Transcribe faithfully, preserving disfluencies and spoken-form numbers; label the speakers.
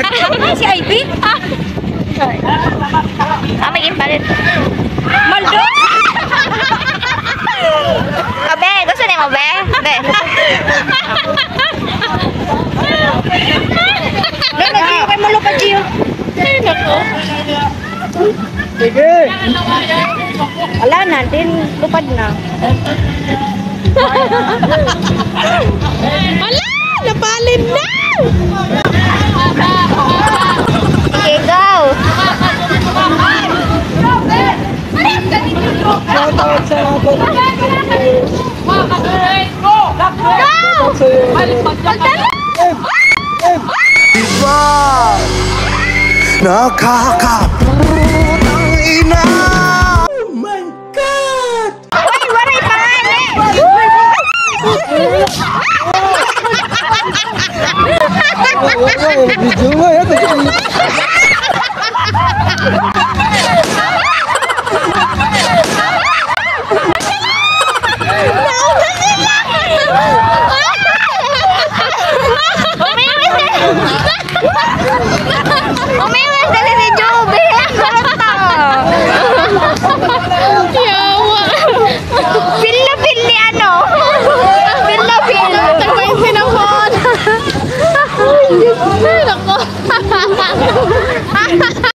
Speaker 1: Si Ivy?
Speaker 2: Ah, may impalit.
Speaker 1: Maldo!
Speaker 2: Abe, gusto niyo mo, be? Be.
Speaker 1: Doon na Gio, kay Malo pa Gio.
Speaker 2: Ay, naku.
Speaker 3: Sige.
Speaker 1: Wala na, din lupad na.
Speaker 2: Wala! Napalin na! Okay, go!
Speaker 3: Shoutout sa
Speaker 4: Iba nakakaputang ina. Oh my God!
Speaker 2: Uy, waray pangali!
Speaker 3: video mo yan.
Speaker 2: Umiwas dali si Joby!